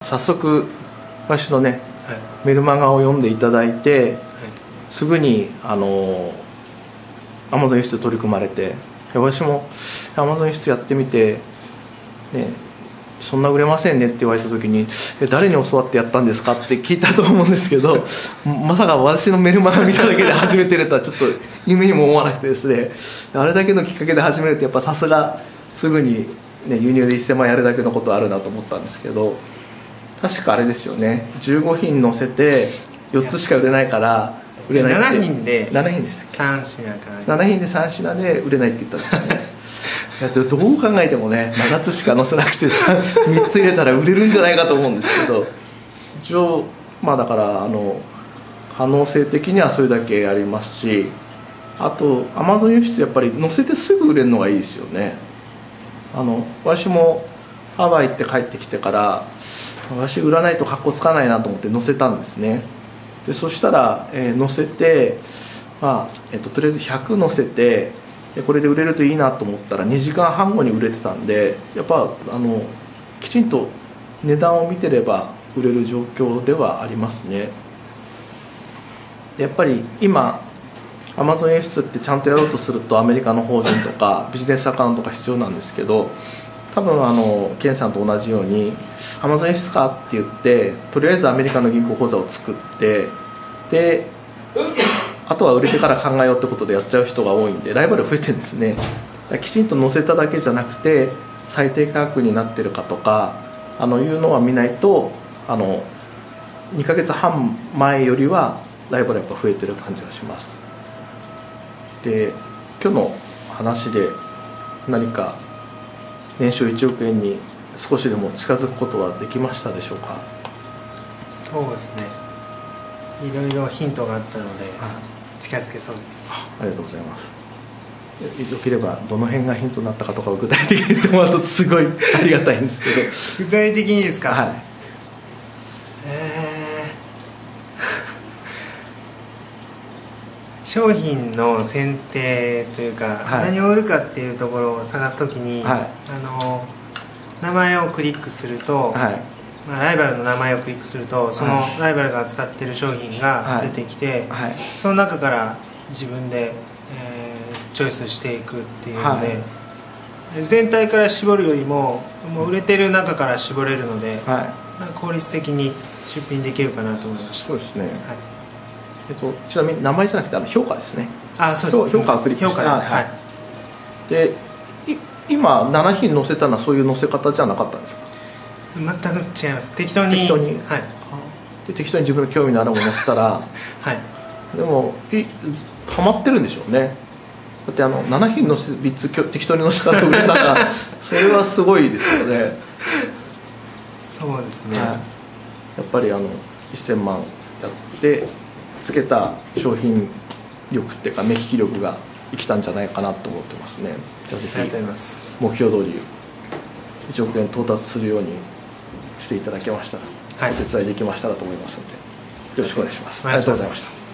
早速私のね、 はい、 メルマガを読んでいただいて、はい、すぐにAmazon 輸出取り組まれて、私も Amazon 輸出やってみて、ね、そんな売れませんねって言われた時に誰に教わってやったんですかって聞いたと思うんですけどまさか私のメルマガ見ただけで始めてるとはちょっと夢にも思わなくてですね、あれだけのきっかけで始めるとやっぱさすがすぐに、ね、輸入で1000万やるだけのことあるなと思ったんですけど、確かあれですよね、15品載せて4つしか売れないから売れないって 7品で 7品でしたっけ、 3品かな、 7品で3品で売れないって言ったんですよねどう考えてもね7つしか載せなくて 3つ入れたら売れるんじゃないかと思うんですけど、一応まあだから可能性的にはそれだけありますし、あと Amazon 輸出やっぱり載せてすぐ売れるのがいいですよね。私もハワイ行って帰ってきてから私売らないとカッコつかないなと思って載せたんですね。でそしたら、載せて、とりあえず100載せてこれで売れるといいなと思ったら2時間半後に売れてたんで、やっぱきちんと値段を見てれば売れる状況ではありますね。やっぱり今 Amazon 輸出ってちゃんとやろうとするとアメリカの法人とかビジネスアカウントが必要なんですけど、多分ケンさんと同じように Amazon 輸出かって言ってとりあえずアメリカの銀行口座を作って、であとは売れてから考えようってことでやっちゃう人が多いんで、ライバル増えてるんですね。きちんと載せただけじゃなくて最低価格になってるかとかいうのは見ないと2ヶ月半前よりはライバルやっぱ増えてる感じがします。で今日の話で何か年収1億円に少しでも近づくことはできましたでしょうか？ そうですね、いろいろヒントがあったので近づけそうです。 ありがとうございます。よければどの辺がヒントになったかとかを具体的に言ってもらうとすごいありがたいんですけど。 具体的にですか？ はい。 商品の選定というか、はい、何を売るかっていうところを探すときに、はい、名前をクリックすると、はい、ライバルの名前をクリックするとそのライバルが扱っている商品が出てきて、はいはい、その中から自分で、チョイスしていくっていうので、はい、全体から絞るよりもう売れてる中から絞れるので、はい、効率的に出品できるかなと思いました。 そうですね、はい、ちなみに名前じゃなくて評価ですね。 そうです。 評価をクリックして、はいはい、で今7品載せたのはそういう載せ方じゃなかったんですか？ 全く違います。適当に、 はい、 で適当に自分の興味のあるものを載せたら、はい、でもハマってるんでしょうね。だって7品載せて3つ適当に載せたと売れたらそれはすごいですよね。 そうですね、 はい、やっぱり1000万やってつけた商品力っていうか目利き力が生きたんじゃないかなと思ってますね。じゃあぜひ目標通り1億円到達するようにしていただけましたら、はい、お手伝いできましたらと思いますのでよろしくお願いします。 ありがとうございました。